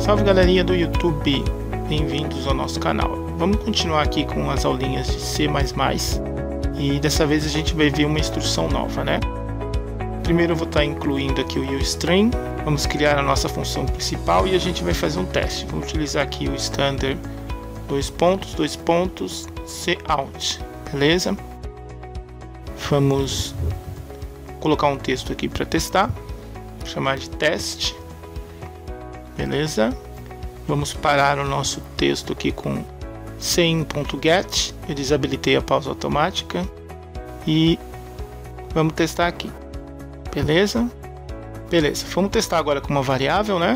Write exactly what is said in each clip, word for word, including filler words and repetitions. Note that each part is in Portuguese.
Salve galerinha do YouTube, bem-vindos ao nosso canal. Vamos continuar aqui com as aulinhas de C mais mais e dessa vez a gente vai ver uma instrução nova, né? Primeiro eu vou estar incluindo aqui o uString, vamos criar a nossa função principal e a gente vai fazer um teste. Vamos utilizar aqui o standard dois pontos, dois pontos, cout, beleza? Vamos colocar um texto aqui para testar, vou chamar de teste. Beleza? Vamos parar o nosso texto aqui com cin.get. Eu desabilitei a pausa automática e vamos testar aqui. Beleza? Beleza. Vamos testar agora com uma variável, né?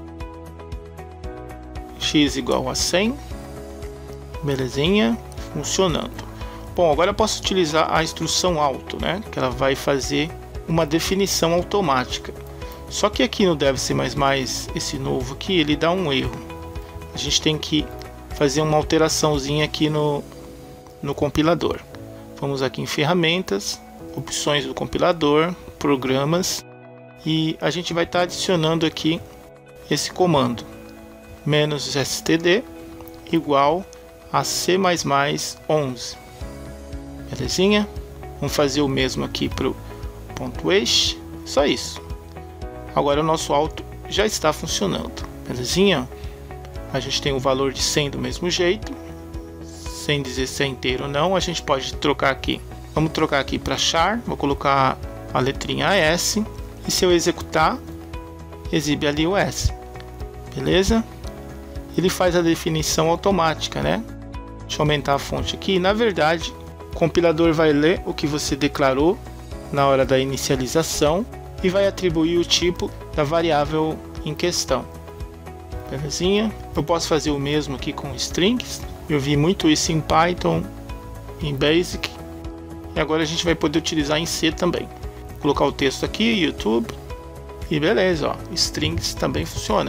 X igual a cem. Belezinha? Funcionando. Bom, agora eu posso utilizar a instrução auto, né? Que ela vai fazer uma definição automática. Só que aqui no Dev C mais mais, esse novo aqui, ele dá um erro. A gente tem que fazer uma alteraçãozinha aqui no, no compilador. Vamos aqui em ferramentas, opções do compilador, programas, e a gente vai estar adicionando aqui esse comando menos std igual a C mais mais onze. Belezinha? Vamos fazer o mesmo aqui para o ponto ex, só isso. Agora o nosso auto já está funcionando, belezinha? A gente tem o valor de cem do mesmo jeito, sem dizer se é inteiro ou não, a gente pode trocar aqui. Vamos trocar aqui para char, vou colocar a letrinha S, e se eu executar, exibe ali o S, beleza? Ele faz a definição automática, né? Deixa eu aumentar a fonte aqui, na verdade, o compilador vai ler o que você declarou na hora da inicialização, e vai atribuir o tipo da variável em questão. Belezinha? Eu posso fazer o mesmo aqui com strings. Eu vi muito isso em Python, em Basic. E agora a gente vai poder utilizar em C também. Vou colocar o texto aqui, YouTube. E beleza, ó, strings também funciona.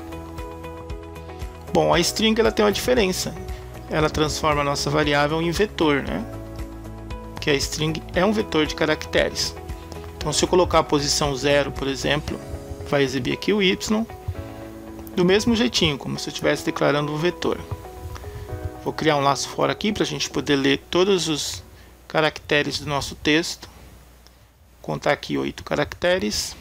Bom, a string ela tem uma diferença. Ela transforma a nossa variável em vetor, né? Porque a string é um vetor de caracteres. Então, se eu colocar a posição zero, por exemplo, vai exibir aqui o Y, do mesmo jeitinho, como se eu estivesse declarando um vetor. Vou criar um laço fora aqui para a gente poder ler todos os caracteres do nosso texto. Vou contar aqui oito caracteres.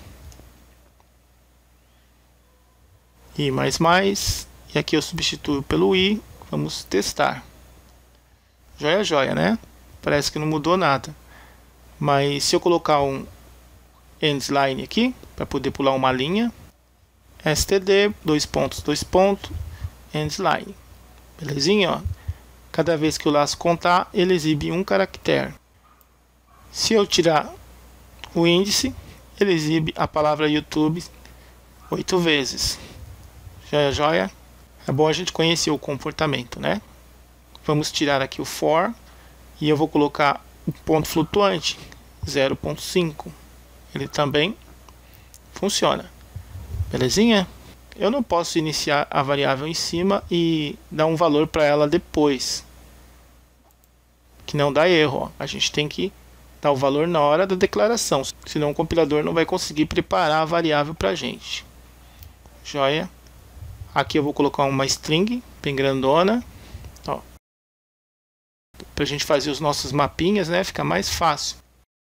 I mais mais. E aqui eu substituo pelo I. Vamos testar. Joia, joia, né? Parece que não mudou nada. Mas se eu colocar um endline aqui, para poder pular uma linha, std, dois pontos, dois pontos, endline. Belezinha, ó. Cada vez que o laço contar, ele exibe um caractere. Se eu tirar o índice, ele exibe a palavra YouTube oito vezes. Joia, joia. É bom a gente conhecer o comportamento, né? Vamos tirar aqui o for, e eu vou colocar o ponto flutuante, zero ponto cinco. Ele também funciona. Belezinha? Eu não posso iniciar a variável em cima e dar um valor para ela depois, que não dá erro, ó. A gente tem que dar o valor na hora da declaração, senão o compilador não vai conseguir preparar a variável para a gente. Joia? Aqui eu vou colocar uma string bem grandona, ó, para a gente fazer os nossos mapinhas, né? Fica mais fácil.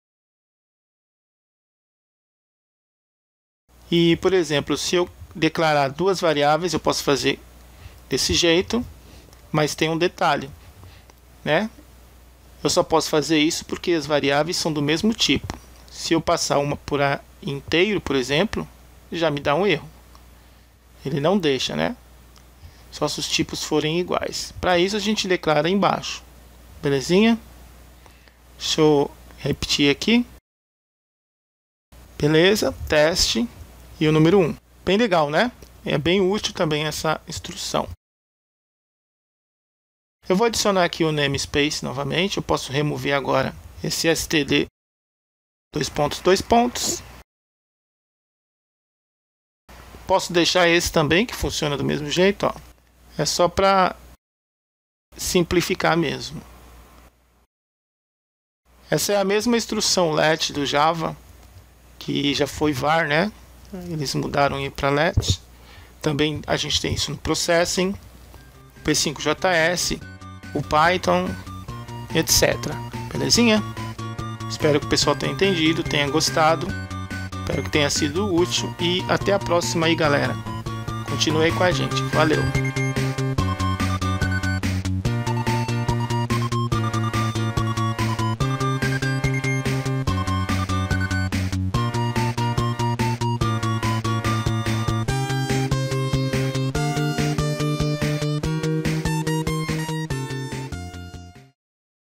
E, por exemplo, se eu declarar duas variáveis, eu posso fazer desse jeito, mas tem um detalhe, né? Eu só posso fazer isso porque as variáveis são do mesmo tipo. Se eu passar uma por inteiro, por exemplo, já me dá um erro. Ele não deixa, né? Só se os tipos forem iguais. Para isso a gente declara embaixo. Belezinha? Deixa eu repetir aqui. Beleza, teste. E o número um. Bem legal, né? É bem útil também essa instrução. Eu vou adicionar aqui o namespace novamente. Eu posso remover agora esse std dois pontos, dois pontos. Posso deixar esse também, que funciona do mesmo jeito, ó. É só para simplificar mesmo. Essa é a mesma instrução let do Java, que já foi var, né? Eles mudaram para let. Também a gente tem isso no Processing, P cinco J S, o Python, etcétera. Belezinha? Espero que o pessoal tenha entendido, tenha gostado. Espero que tenha sido útil e até a próxima aí, galera. Continue aí com a gente. Valeu!